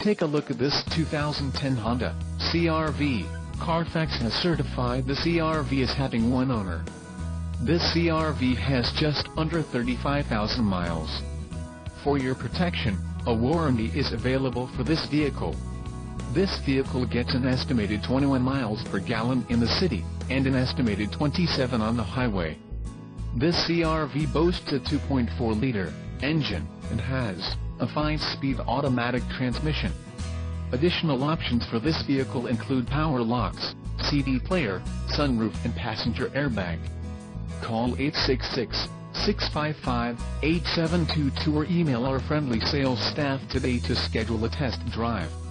Take a look at this 2010 Honda CR-V. Carfax has certified the CR-V as having one owner. This CR-V has just under 35,000 miles. For your protection, a warranty is available for this vehicle. This vehicle gets an estimated 21 miles per gallon in the city, and an estimated 27 on the highway. This CR-V boasts a 2.4-liter engine, and has a 5-speed automatic transmission. Additional options for this vehicle include power locks, CD player, sunroof and passenger airbag. Call 866-655-8722 or email our friendly sales staff today to schedule a test drive.